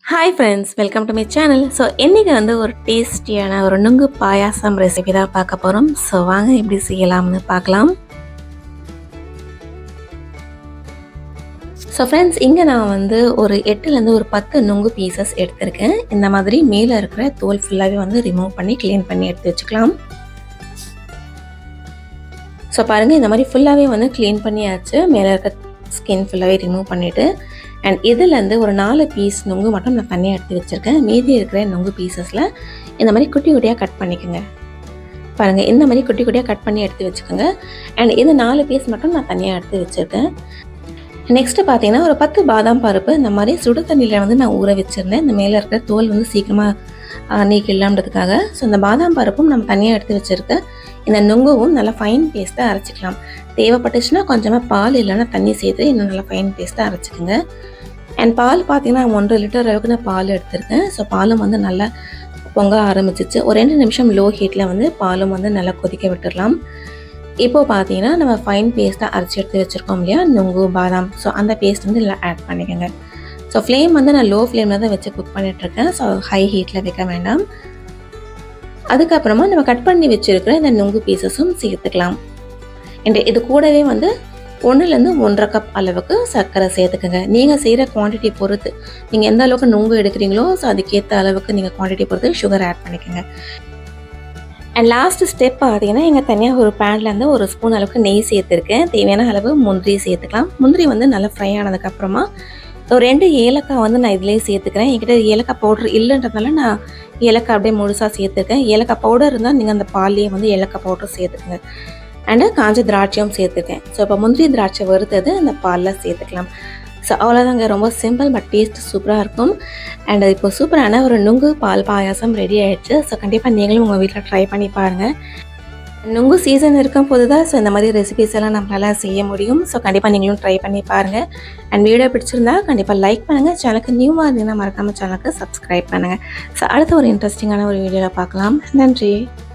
Hi friends, welcome to my channel. So இன்னைக்கு வந்து ஒரு டேஸ்டியான ஒரு நுங்கு பாயாசம் ரெசிபி தான் பார்க்க போறோம். So வாங்க எப்படி செய்யலாம்னு பார்க்கலாம். So friends, இங்க நான் வந்து ஒரு 8 ல இருந்து ஒரு 10 நுங்கு பீசஸ் எடுத்துர்க்கேன். இந்த மாதிரி மேல இருக்கிற தோல் ஃபுல்லாவே வந்து ரிமூவ் பண்ணி க்ளீன் பண்ணி எடுத்து வச்சுக்கலாம். So பாருங்க இந்த மாதிரி ஃபுல்லாவே வந்து க்ளீன் பண்ணியாச்சு. மேல இருக்க ஸ்கின் ஃபுல்லாவே ரிமூவ் பண்ணிட்டு and இதில இருந்து ஒரு 4 பீஸ் நுங்கு மட்டும் நான் தனியா எடுத்து வச்சிருக்கேன். மீதி இருக்கிற நுங்கு பீசஸ்ல இந்த மாதிரி குட்டி குட்டியா கட் பண்ணிக்கங்க. பாருங்க இந்த மாதிரி குட்டி குட்டியா கட் பண்ணி எடுத்து வச்சுக்கோங்க. and இது 4 பீஸ் மட்டும் நான் தனியா எடுத்து வச்சிருக்கேன். நெக்ஸ்ட் பாத்தீங்கன்னா ஒரு 10 பாதாம் பருப்பு இந்த மாதிரி சுடு தண்ணியில வந்து நான் ஊற வச்சிருந்தேன். இந்த மேல இருக்கிற தோல் வந்து சீக்கிரமா நீக்கிடலாம்ன்றதுக்காக. சோ இந்த பாதாம் பருப்பும் நம்ம தனியா எடுத்து வச்சிருக்கேன். இந்த நுங்குவும் நல்லா ஃபைன் பேஸ்டா அரைச்சிக்கலாம். தேவைப்பட்டுச்சுனா கொஞ்சமா பால் இல்லனா தண்ணி சேர்த்து இன்னும் நல்லா ஃபைன் பேஸ்டா அரைச்சுக்கங்க. and பால் பாத்தீங்கன்னா 1.5 லிட்டர் அளவுக்கு நான் பால் எடுத்துர்க்கேன். சோ பாலும் வந்து நல்லா பொங்க ஆரம்பிச்சிச்சு. ஒரு 2 நிமிஷம் லோ ஹீட்ல வந்து பாலும் வந்து நல்லா கொதிக்க விட்டுறலாம். இப்போ பாத்தீங்கன்னா நம்ம ஃபைன் பேஸ்டா அரைச்சு எடுத்து வச்சிருக்கோம் இல்லையா நுங்கு பாதாம். சோ அந்த பேஸ்ட் வந்து இதல ஆட் பண்ணிக்கங்க. சோ ஃப்ளேம் வந்து நான் லோ ஃப்ளேம்ல தான் வச்சு குக் பண்ணிட்டு இருக்கேன். சோ ஹை ஹீட்ல வைக்க வேண்டாம். அதுக்கு அப்புறமா நம்ம கட் பண்ணி வச்சிருக்கிற இந்த நுங்கு பீசஸும் சேர்த்துக்கலாம். இது கூடவே வந்து 1 ல இருந்து 1.5 கப் அளவுக்கு சர்க்கரை சேர்த்துக்கங்க. நீங்க செய்யற குவாண்டிட்டி பொறுத்து நீங்க எந்த அளவுக்கு நுங்கு எடுக்கறீங்களோ சோ அதுக்கு ஏத்த அளவுக்கு நீங்க குவாண்டிட்டி பொறுத்து சுகர் ஆட் பண்ணிக்கங்க. and லாஸ்ட் ஸ்டெப் பாத்தீங்கன்னா இங்க தனியா ஒரு panல இருந்து ஒரு ஸ்பூன் அளவுக்கு நெய் சேர்த்திருக்கேன். தேவையான அளவு முந்திரி சேர்த்துக்கலாம். முந்திரி வந்து நல்லா ஃப்ரை ஆனதுக்கு அப்புறமா ஒரு 2 ஏலக்காய் வந்து நான் இதிலே சேர்த்துக்கிறேன். என்கிட்ட ஏலக்காய் பவுடர் இல்லன்றதால நான் ஏலக்காய் அப்படியே முழுசா சேர்த்துருக்கேன். ஏலக்காய் பவுடர் இருந்தா நீங்க அந்த பால்லயே வந்து ஏலக்காய் பவுடர் சேர்த்துக்கங்க. and காஞ்ச திராட்சையும் சேர்த்துக்கேன். சோ இப்போ முந்திரி திராட்சை வறுத்தது அந்த பால்ல சேர்த்துக்கலாம். சோ அவ்வளவுதாங்க, ரொம்ப சிம்பிள் பட் டேஸ்ட் சூப்பரா இருக்கும். and இப்போ சூப்பரான ஒரு நுங்கு பால் பாயாசம் ரெடி ஆயிடுச்சு. சோ கண்டிப்பா நீங்களும் உங்க வீட்ல ட்ரை பண்ணி பாருங்க. நுங்கு சீசன் இருக்கும்போது தான் சோ இந்த மாதிரி ரெசிபிஸ் எல்லாம் நம்மளால செய்ய முடியும். சோ கண்டிப்பா நீங்களும் ட்ரை பண்ணி பாருங்க. and வீடியோ பிடிச்சிருந்தா கண்டிப்பா லைக் பண்ணுங்க. சேனலுக்கு நியூவா இருந்தீங்கன்னா மறக்காம சேனலுக்கு சப்ஸ்கிரைப் பண்ணுங்க. சோ அடுத்த ஒரு இன்ட்ரஸ்டிங்கான ஒரு வீடியோல பார்க்கலாம். நன்றி.